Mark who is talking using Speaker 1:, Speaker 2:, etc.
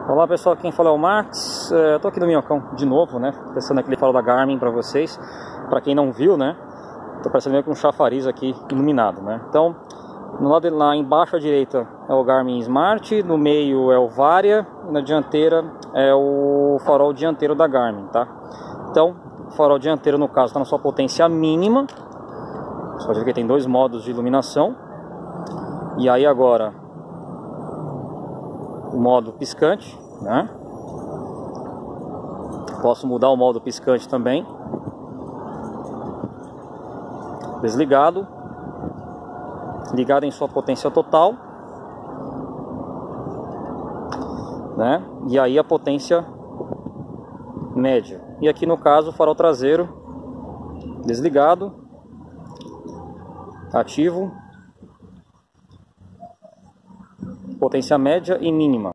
Speaker 1: Olá pessoal, quem fala é o Max. Eu tô aqui no Minhocão de novo, né? Testando aquele faro da Garmin pra vocês. Pra quem não viu, né? Tô parecendo meio com um chafariz aqui iluminado, né? Então, no lado lá embaixo à direita é o Garmin Smart, no meio é o Varia e na dianteira é o farol dianteiro da Garmin, tá? Então, o farol dianteiro no caso está na sua potência mínima. Você pode ver que tem dois modos de iluminação. E aí agora o modo piscante, né? Posso mudar o modo piscante também. Desligado. Ligado em sua potência total, né? E aí a potência média. E aqui no caso o farol traseiro desligado, ativo, potência média e mínima.